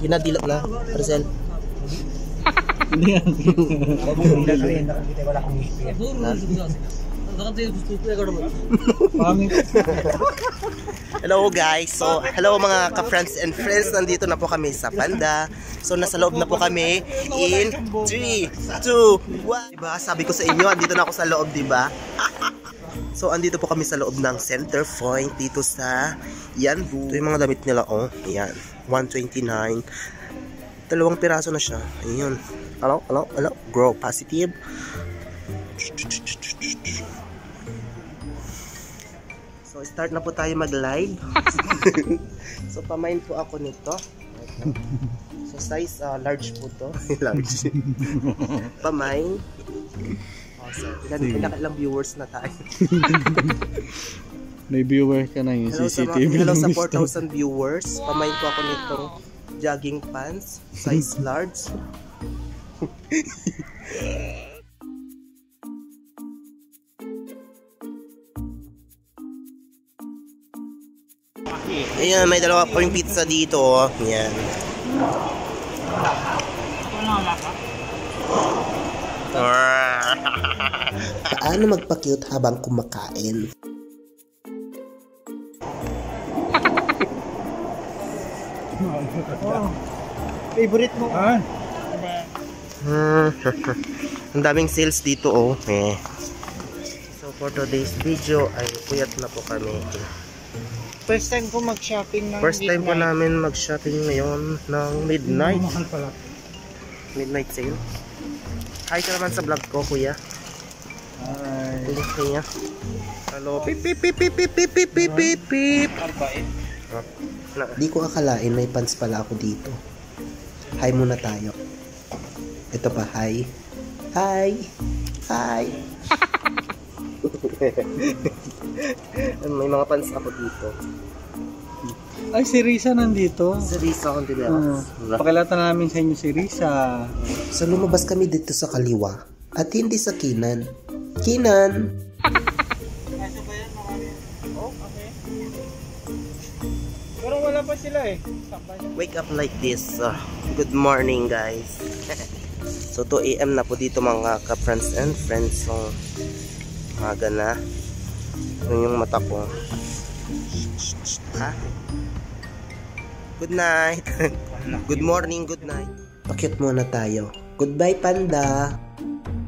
Hinadilap na, Arcel. Hindi yan. Hello guys, so hello mga ka-friends and friends, nandito na po kami sa Panda. So nasa loob na po kami in 3, 2, 1. Diba, sabi ko sa inyo, andito na ako sa loob, diba? So andito po kami sa loob ng Center Point dito sa Yanbu. Ito yung mga damit nila, oh, yan, 129. 2 piraso na siya, ayun. Hello, grow positive. So start na po tayo mag-live. So pamain po ako nito. So size large po to. Large. Pamain. So ilang viewers na tayo. May viewer ka na yung CCTV. Hello sa 4,000 viewers. Pamain po ako nitong jogging pants. Size large. Ayan, may dalawa pa yung pizza dito. Ayan. Paano magpa-cute habang kumakain? Favorite mo? Ang daming sales dito, oh. So for today's video ay puyat na po kami. First time ko mag-shopping ng First time po namin mag-shopping ngayon ng midnight. Mahal pala. Midnight sale. Hi ka naman sa vlog ko, kuya. Hi. Kuya. Hello. Pip pip pip pip pip pip pip pip pip. Di ko akalain may pants pala ako dito. Hi muna tayo. Ito pa, hi. Hi. Hi. May mga pants ako dito. Ay, si Risa nandito. Si Risa akong tineras. Pakilata namin sa inyo si Risa. So lumabas kami dito sa kaliwa at hindi sa kinan. Kinan! Oh, okay. Pero wala pa sila eh. Wake up like this. Good morning guys. So 2 AM na po dito mga ka-friends and friends. So maga na. Yun yung mata ko. Ha? Good night. Good morning, good night. Pakyut muna tayo. Goodbye, Panda.